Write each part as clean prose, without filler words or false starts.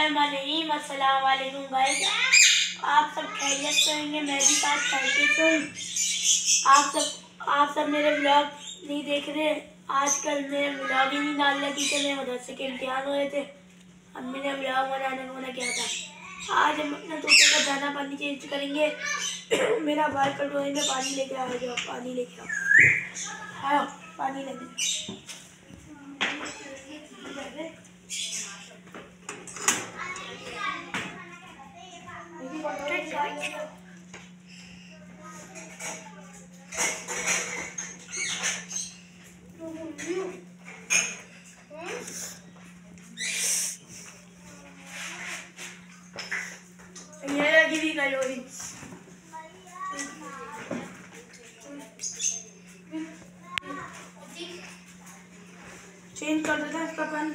बिस्मिल्लाहिर्रहमानिर्रहीम। अस्सलाम वालेकुम गाइस, आप सब खैरियत से होंगे। मैं भी साथ खैरियत से हूँ। आप सब मेरे ब्लॉग नहीं देख रहे। आजकल मेरे ब्लॉग ही नहीं डाल रही थी। मेरे मदरसे के इम्तिहान हुए थे। अम्मी ने ब्लॉग बनाने को मना किया था। आज हम अपने तोते का दाना पानी चेंज करेंगे। मेरा भाई कटोरे में पानी लेके आ जाओ, पानी लेके आओ, पानी लेके कटोरी चेंज कर देते हैं इसका पानी।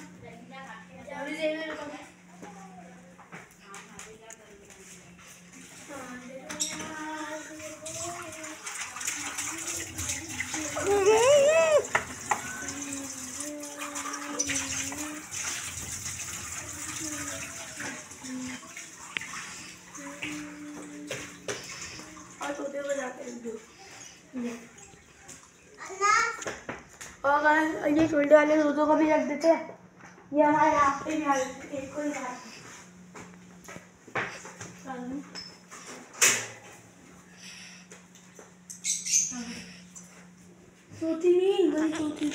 और तोते को जाते हैं और ये छोटे वाले तोतों को भी रख देते हैं। ये हमारे यहाँ पे भी आ जाते हैं। एक को ही तोती नहीं, बड़ी तोती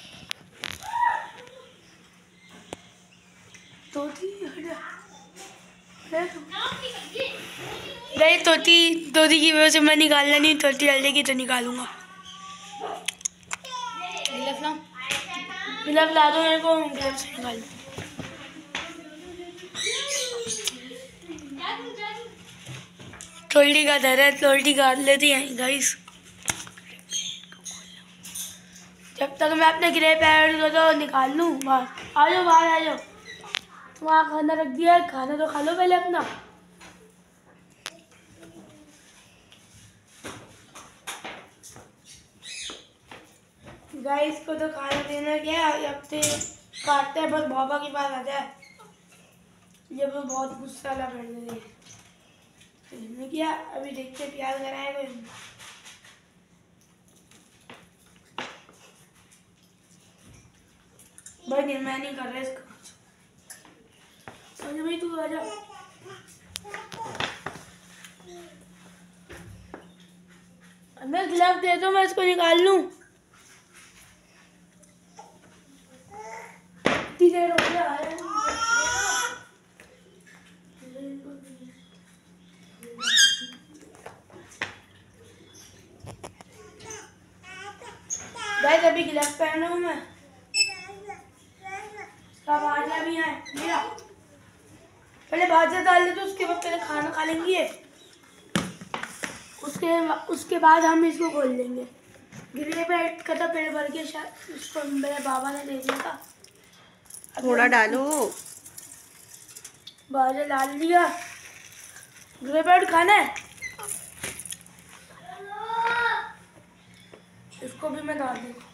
गई तोती की वजह से मैं निकालना नहीं। तोती डाल देगी तो निकालूंगा। गिलफ ला दो मेरे को, गिलफ से निकाल दो। टोल्टी का दर है, टोल्टी काट लेती हैं गाइस। जब तक मैं अपने ग्रे पैरेट को तो निकाल लूँ। बाहर आ जाओ, बाहर आ जाओ। वहाँ खाना रख दिया है, खाना तो खा लो पहले अपना। गाइस को तो खाना देना क्या है, अब से काटते हैं बस बाबा के पास आ जाए। जब वो बहुत गुस्सा लगा करने लगे क्या। अभी देखते प्याज कराएगा। भाई मैं नहीं कर रहा इसका। भाई तू आ जा। मैं गिलास दे दो, मैं इसको निकाल लूं। देर हो गया गाइस, अभी गिलास पहना हूं मैं। सब भाजा भी है मेरा। पहले भाजा डाल दे तो उसके बाद पहले खाना खा लेंगे। उसके बाद हम इसको खोल लेंगे। गिरे बैठ का था पेड़ भर के, शायद उसको मेरे बाबा ने दे दिया था। थोड़ा डालो। भाजा डाल दिया। गिरे बैठ खाना है, इसको भी मैं डाल दूँ।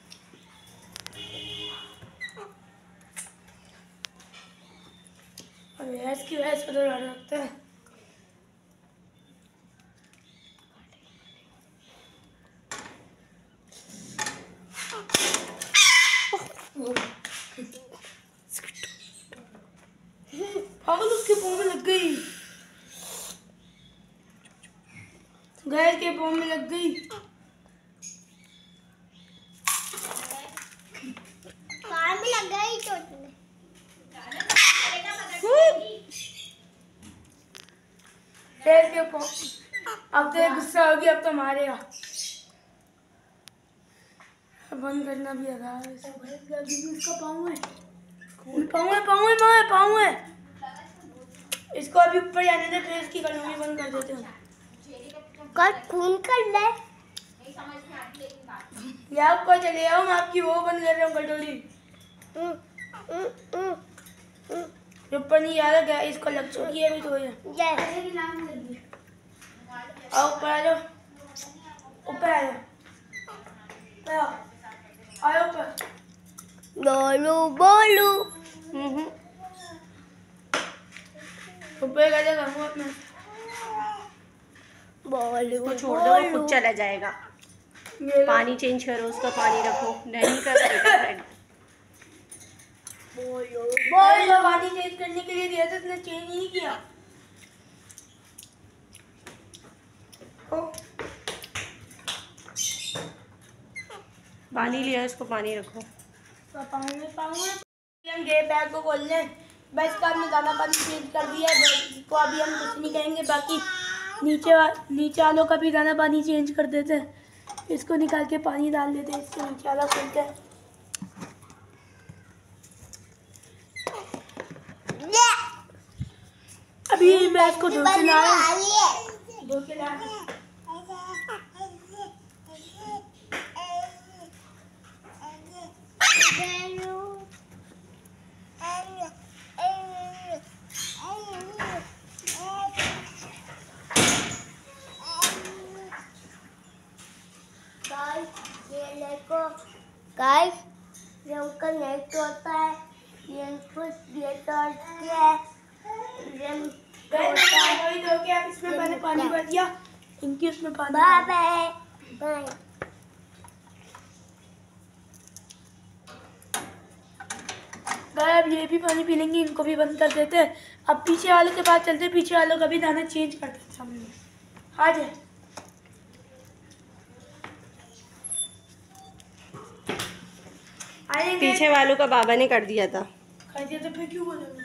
भैंस की भैंस को तो डर लगता है। पागल, उसके पाँव में लग गई। गैर के पाँव में लग गई। कार में लग गई चोट में। के पाँव अब तो गुस्सा होगी, अब तो मारेगा। बंद करना भी आधा है। इसका पाँव है, पाँव है। इसको अभी ऊपर जाने दे, फिर इसकी कटोरी बंद कर देते हैं। कल खून कर ले। या ऊपर चले आओ, मैं आपकी वो बंद कर रहा हूँ कटोरी। ऊपर नहीं जा रहा, इसको लग चुकी है अभी। तो आओ ऊपर आ जाओ, ऊपर आ जाओ, आओ ऊपर। बोलू बोलू। ऊपर कैसे करूँगा अपना उसको छोड़ दो, वो खुद चला जाएगा। पानी चेंज करो, उसका पानी रखो। नहीं कर बेटा। पानी चेंज करने के लिए दिया था, इसने चेंज नहीं किया। पानी लिया, उसको पानी रखो। पानी पाऊंगा। हम गए बैग को खोलने, बस का हमने दाना पानी चेंज कर दिया है। इसको अभी हम कुछ नहीं कहेंगे, बाकी नीचे वालों का भी दाना पानी चेंज कर देते हैं। इसको निकाल के पानी डाल देते हैं, इसके नीचे वाला खोलते हैं। अभी मैं इसको धो के ला गाइस ये उनका नेट होता है, ये कुछ ये तोड़ते हैं, ये होता है। वही धो के आप इसमें मैंने पानी भर दिया, इनकी उसमें पानी। Bye bye bye. गाय अब ये भी पानी पी लेंगे, इनको भी बंद कर देते हैं। अब पीछे वालों के पास चलते हैं, पीछे वालों का भी दाना चेंज कर देते हैं। आ जाए पीछे वालों का बाबा ने कर दिया था। कर दिया तो फिर क्यों बोलोगे?